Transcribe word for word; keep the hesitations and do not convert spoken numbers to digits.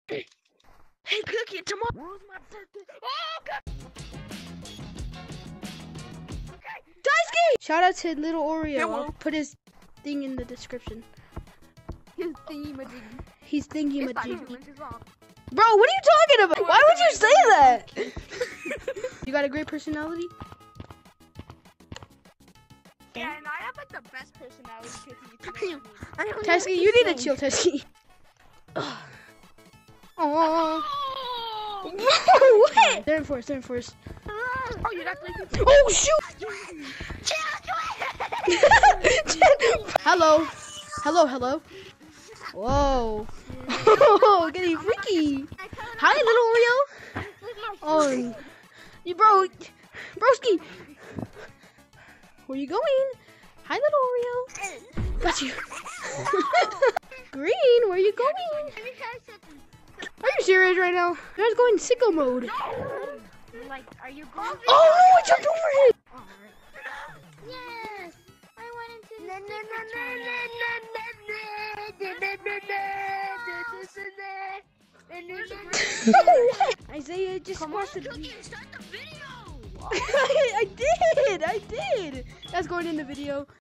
Hey, Cookie, tomorrow's my birthday. Oh, God. Okay. Daisuke! Shout out to little Oreo. Hello. I'll put his thing in the description. His thingy-majiggy. He's thingy It's not majiggy. human, it's wrong. Bro, what are you talking about? Why would you say that? You got a great personality? Yeah, and I have like the best personality. Cookie. Daisuke, you need to chill, Daisuke. Oh. What? They're in force, they're in force. Oh, you're not playing. Oh, shoot! Hello. Hello, hello. Whoa. Oh, getting freaky. Hi, little Oreo. Oh, you bro, broski. Where you going? Hi, little Oreo. Got you. Green, where you going? Are you serious right now? I was going sicko mode. Like, are you going? Oh, I jumped over it. Oh, Yes, I went into the no, no, no, Isaiah just Come on, squashed it. Cookie, start the video. I did, I did. That's going in the video.